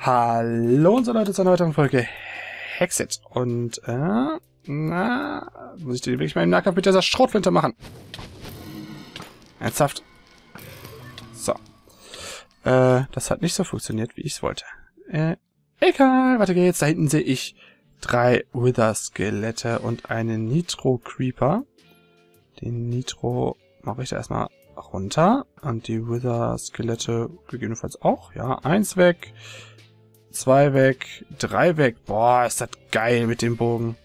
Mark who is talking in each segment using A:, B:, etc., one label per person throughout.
A: Hallo unsere Leute zu einer weiteren Folge Hexit. Und, muss ich dir wirklich mal im Nahkampf mit dieser Schrotflinte machen? Ernsthaft? So. Das hat nicht so funktioniert, wie ich es wollte. Egal, weiter geht's. Da hinten sehe ich 3 Wither-Skelette und einen Nitro-Creeper. Den Nitro mache ich da erstmal runter. Und die Wither-Skelette gegebenenfalls auch. Ja, 1 weg. 2 weg, 3 weg. Boah, ist das geil mit dem Bogen.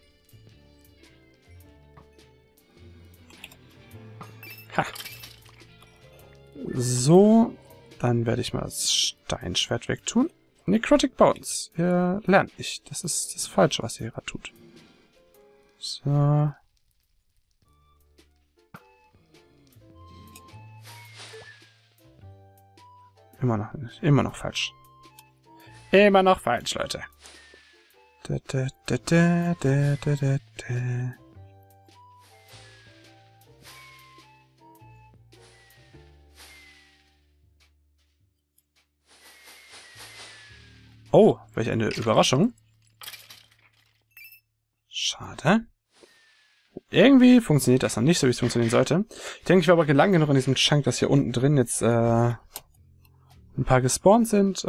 A: Ha. So, dann werde ich mal das Steinschwert wegtun. Necrotic Bones. Hier lernt nicht. Das ist das Falsche, was ihr gerade tut. So. Immer noch falsch. Immer noch falsch, Leute. Oh, welch eine Überraschung. Schade. Irgendwie funktioniert das noch nicht so, wie es funktionieren sollte. Ich denke, ich war aber lang genug in diesem Chunk, dass hier unten drin jetzt ein paar gespawnt sind.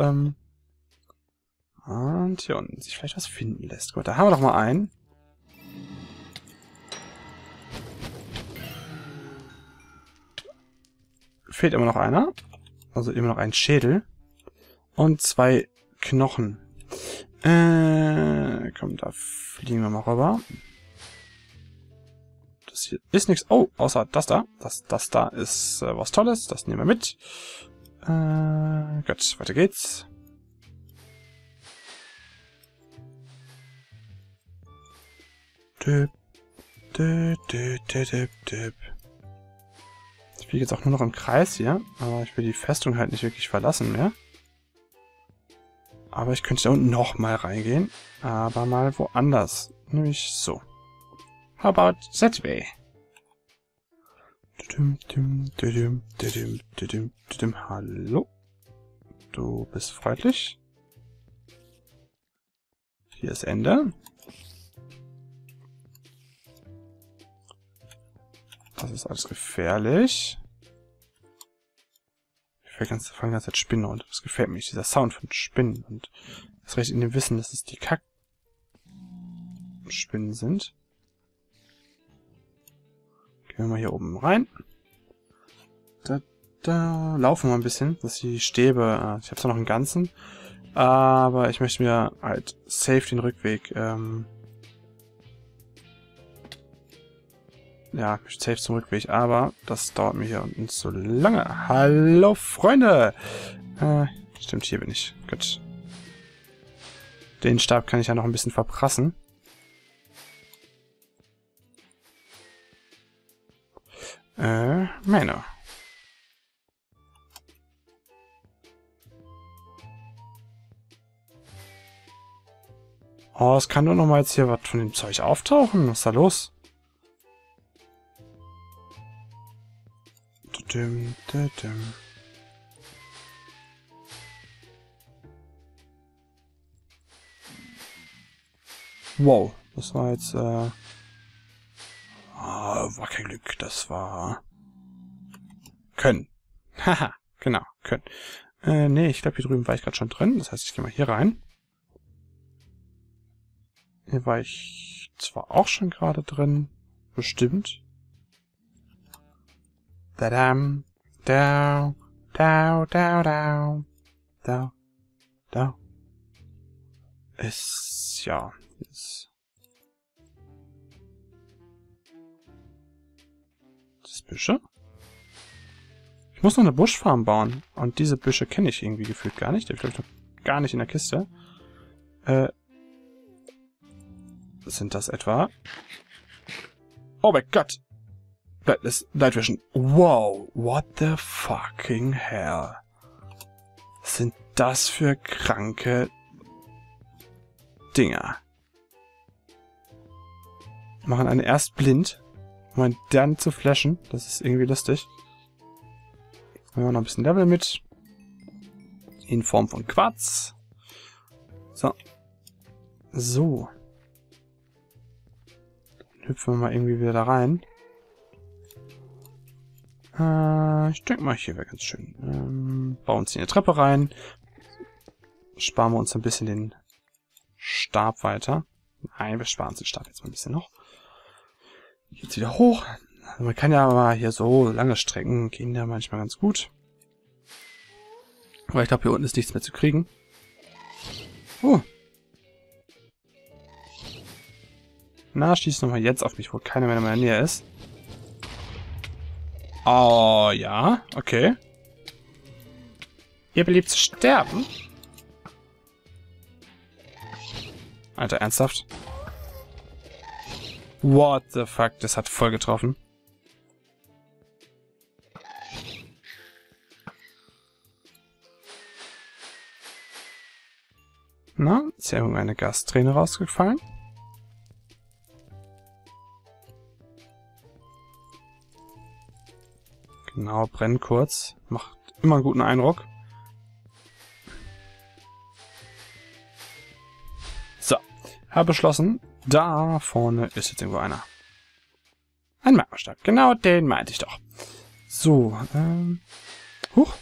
A: Und hier unten sich vielleicht was finden lässt. Gut, da haben wir doch mal einen. Fehlt immer noch einer. Also immer noch ein Schädel. Und 2 Knochen. Komm, da fliegen wir mal rüber. Das hier ist nichts. Oh, außer das da. Das da ist was Tolles. Das nehmen wir mit. Gut, weiter geht's. Ich fliege jetzt auch nur noch im Kreis hier, aber ich will die Festung halt nicht wirklich verlassen mehr. Aber ich könnte da unten noch mal reingehen, aber mal woanders. Nämlich so. How about that way? Hallo? Du bist freundlich. Hier ist Ende. Das ist alles gefährlich. Ich fange ganz Zeit Spinnen und das gefällt mir, dieser Sound von Spinnen. Und das recht in dem Wissen, dass es die Kack-Spinnen sind. Gehen wir mal hier oben rein. Da laufen wir ein bisschen, dass die Stäbe, ich habe zwar noch einen ganzen, aber ich möchte mir halt safe den Rückweg, ja, safe zum Rückweg, aber das dauert mir hier unten zu lange. Hallo, Freunde! Stimmt, hier bin ich. Gut. Den Stab kann ich ja noch ein bisschen verprassen. Männer. Oh, es kann doch noch mal jetzt hier was von dem Zeug auftauchen. Was ist da los? Wow, das war jetzt, war kein Glück, das war können. Haha, genau, können. Nee, ich glaube, hier drüben war ich gerade schon drin, das heißt, ich gehe mal hier rein. Hier war ich zwar auch schon gerade drin, bestimmt. Da-dam, down, down, down, down, down, down. Ist, ja, ist... Das Büsche? Ich muss noch eine Buschfarm bauen. Und diese Büsche kenne ich irgendwie gefühlt gar nicht. Die habe ich, glaube ich, noch gar nicht in der Kiste. Sind das etwa? Oh mein Gott! Night Vision. Wow, what the fucking hell? Was sind das für kranke Dinger? Machen einen erst blind, um einen dann zu flashen. Das ist irgendwie lustig. Nehmen wir noch ein bisschen Level mit. In Form von Quarz. So. So. Dann hüpfen wir mal irgendwie wieder da rein. Ich denke mal, hier wäre ganz schön. Bauen uns hier eine Treppe rein. Sparen wir uns ein bisschen den Stab weiter. Nein, wir sparen uns den Stab jetzt mal ein bisschen noch. Jetzt wieder hoch. Also man kann ja mal hier so lange Strecken gehen ja manchmal ganz gut. Aber ich glaube, hier unten ist nichts mehr zu kriegen. Na, schieß nochmal jetzt auf mich, wo keiner mehr in meiner Nähe ist. Oh, ja. Okay. Ihr beliebt zu sterben? Alter, ernsthaft? What the fuck? Das hat voll getroffen. Na, ist ja irgendeine Gasträne rausgefallen? Genau, brennt kurz. Macht immer einen guten Eindruck. So, habe beschlossen, da vorne ist jetzt irgendwo einer. Ein Magmastab. Genau den meinte ich doch. So, huch.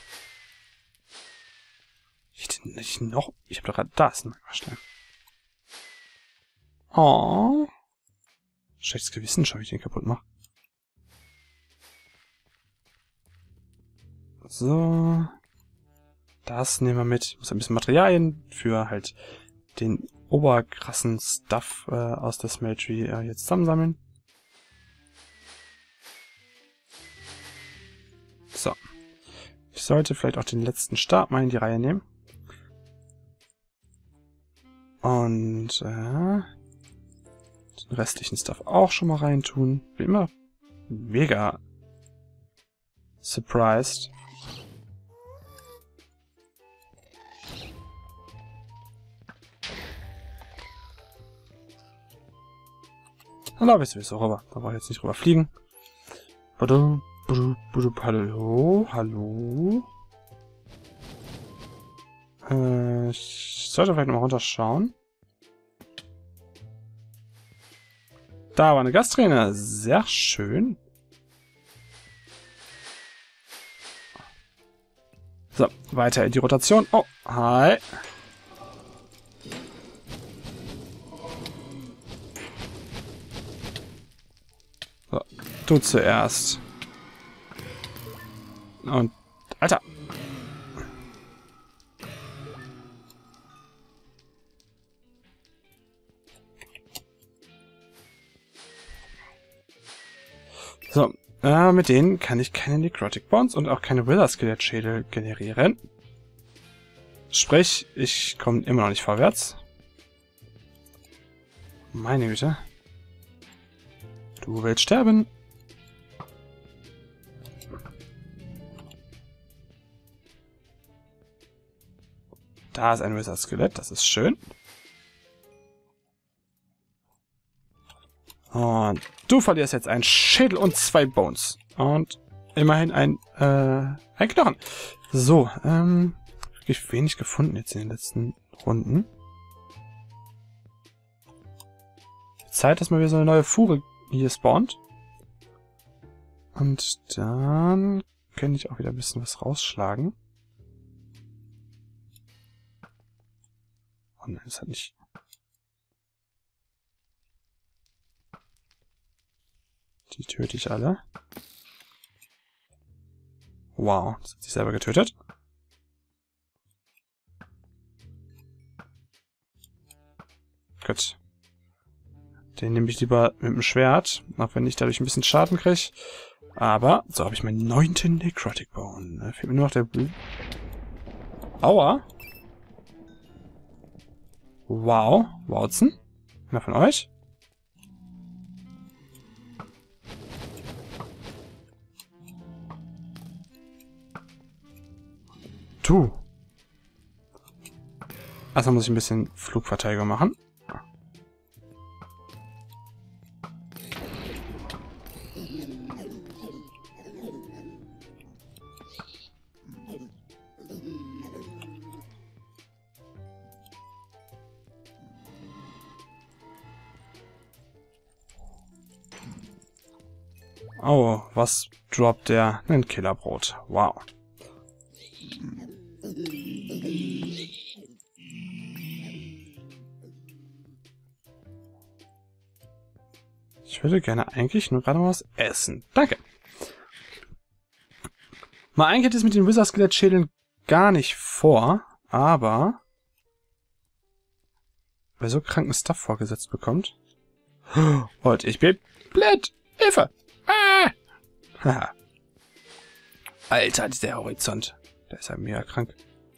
A: Ich habe doch gerade da ist ein Magmastab. Oh. Schlechtes Gewissen, schau, wie ich den kaputt mache. So. Das nehmen wir mit. Ich muss ein bisschen Materialien für halt den oberkrassen Stuff aus der Smeltery jetzt zusammensammeln. So. Ich sollte vielleicht auch den letzten Stab mal in die Reihe nehmen. Und den restlichen Stuff auch schon mal reintun. Bin immer mega surprised. Dann laufe ich sowieso rüber. Da brauche ich jetzt nicht rüber fliegen. Hallo, hallo. Ich sollte vielleicht nochmal runterschauen. Da war eine Gasträne. Sehr schön. So, weiter in die Rotation. Oh, hi. So, du zuerst. Und, Alter. So, mit denen kann ich keine Necrotic Bones und auch keine Wither Skelett Schädel generieren. Sprich, ich komme immer noch nicht vorwärts. Meine Güte. Du willst sterben. Da ist ein Wither Skelett, das ist schön. Und du verlierst jetzt einen Schädel und 2 Bones. Und immerhin ein Knochen. So, wirklich wenig gefunden jetzt in den letzten Runden. Zeit, dass mal wieder so eine neue Fuhre hier spawnt. Und dann kann ich auch wieder ein bisschen was rausschlagen. Oh nein, das hat nicht... Die töte ich alle. Wow, das hat sich selber getötet. Gut. Den nehme ich lieber mit dem Schwert, auch wenn ich dadurch ein bisschen Schaden kriege. Aber, so habe ich meinen 9. Necrotic Bone. Da fehlt mir nur noch der... Aua. Wow. Wauzen. Einer von euch? Du. Also muss ich ein bisschen Flugverteidigung machen. Oh, was droppt der? Ein Killerbrot. Wow. Ich würde gerne eigentlich nur gerade mal was essen. Danke. Mal eigentlich hätte es mit den Wizard-Skelett-Schädeln gar nicht vor, aber wer so kranken Stuff vorgesetzt bekommt. Und ich bin blöd. Hilfe! Ah! Haha. Alter, dieser Horizont. Der ist ja mega krank.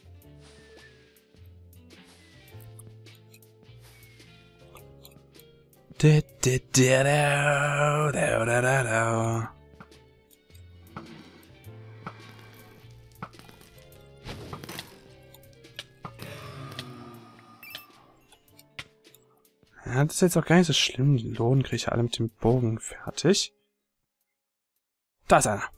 A: Ja, das ist jetzt auch gar nicht so schlimm. Die Lohn kriege ich alle mit dem Bogen fertig. Da ist einer.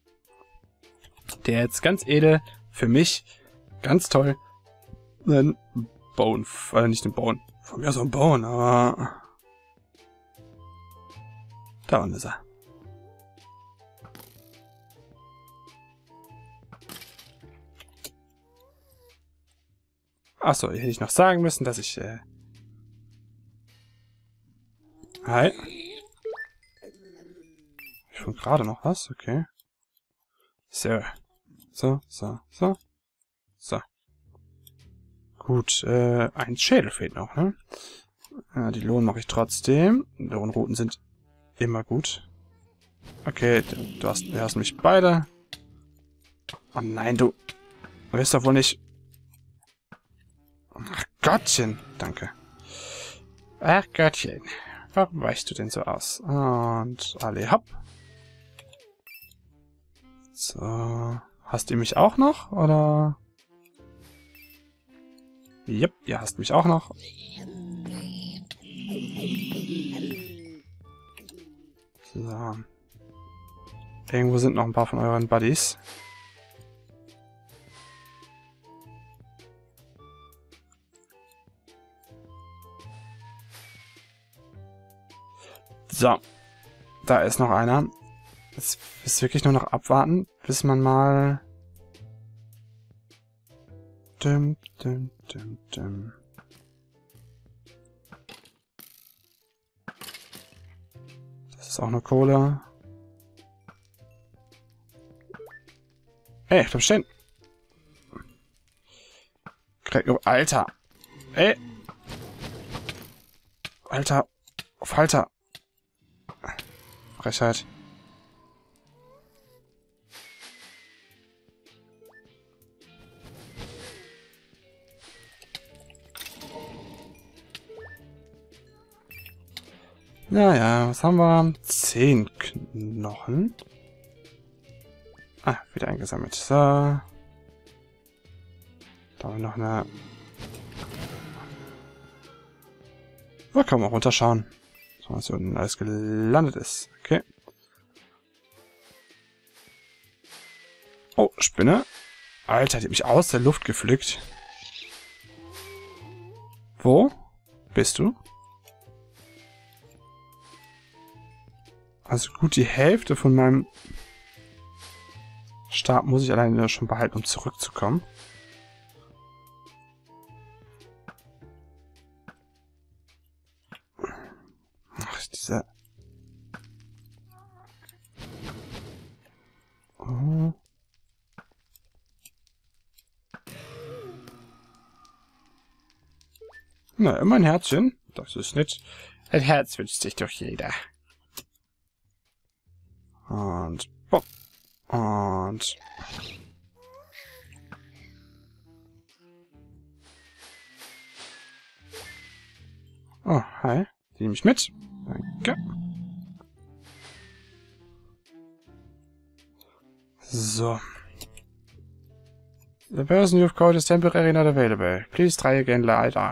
A: Der jetzt ganz edel, für mich, ganz toll, einen Bone, nicht den Bone, von mir so ein Bone, aber da unten ist er. Achso, hätte ich noch sagen müssen, dass ich, Hi. Ich fand gerade noch was, okay. So. So. Gut, ein Schädel fehlt noch, ne? Die Lohn mache ich trotzdem. Lohnrouten sind immer gut. Okay, du hast mich beide. Oh nein, du wirst doch wohl nicht... Ach Gottchen, danke. Ach Gottchen, warum weichst du denn so aus? Und alle hopp. So, hast du mich auch noch, oder? Yep, ihr hasst mich auch noch. So. Irgendwo sind noch ein paar von euren Buddies. So. Da ist noch einer. Jetzt ist wirklich nur noch abwarten, bis man mal... Das ist auch eine Kohle. Ey, bleib stehen. Alter. Ey. Alter. Auf Halter. Frechheit. Naja, was haben wir? 10 Knochen. Ah, wieder eingesammelt. So. Da haben wir noch eine... Da kann man runterschauen. So, was hier unten alles gelandet ist. Okay. Oh, Spinne. Alter, die hat mich aus der Luft gepflückt. Wo bist du? Also gut, die Hälfte von meinem Stab muss ich alleine schon behalten, um zurückzukommen. Ach, dieser... Oh. Na, immer ein Herzchen. Das ist nett. Ein Herz wünscht sich doch jeder. Und... Boom. Und... Oh, hi. Die nehme ich mit. Danke. So. The person you've called is temporarily not available. Please try again later.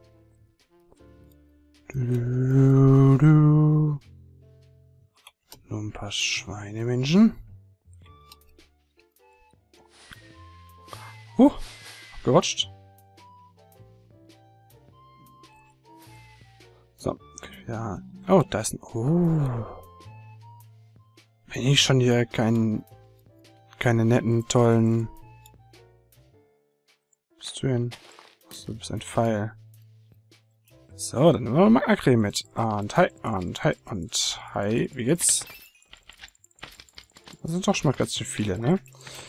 A: Nur ein paar Schweinemenschen. Abgerutscht. So. Ja. Oh, da ist ein... Oh. Wenn ich schon hier keine netten, tollen... Was bist du denn? Du bist ein Pfeil. So, dann nehmen wir mal Magma-Creme mit. Und hi, und hi, und hi. Wie geht's? Das sind doch schon mal ganz schön viele, ne?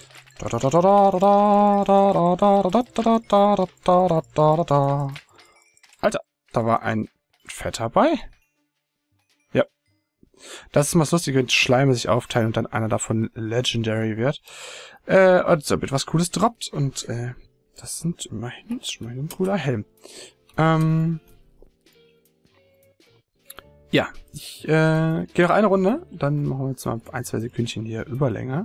A: Alter, da war ein Fetter bei? Ja. Das ist mal das Lustige, wenn Schleime sich aufteilen und dann einer davon Legendary wird. Und so etwas Cooles droppt. Und, das ist immerhin ein cooler Helm. Ja, ich gehe noch eine Runde, dann machen wir jetzt mal 1-2 Sekündchen hier Überlänge.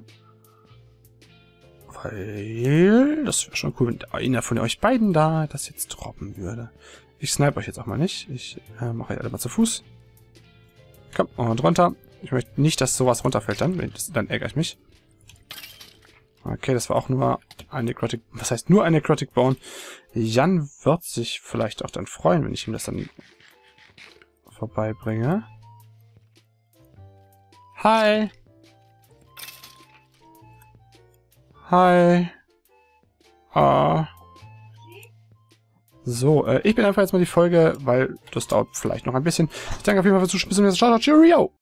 A: Weil das wäre schon cool, wenn einer von euch beiden da das jetzt droppen würde. Ich snipe euch jetzt auch mal nicht. Ich mache euch alle mal zu Fuß. Komm, und runter. Ich möchte nicht, dass sowas runterfällt dann. Dann ärgere ich mich. Okay, das war auch nur ein Necrotic... Was heißt nur ein Necrotic Bone? Jan wird sich vielleicht auch dann freuen, wenn ich ihm das dann vorbeibringe. Hi! Hi! So, ich bin einfach jetzt mal die Folge, weil das dauert vielleicht noch ein bisschen. Ich danke auf jeden Fall fürs Zuschauen. Bis zum nächsten Mal. Ciao, ciao, cheerio!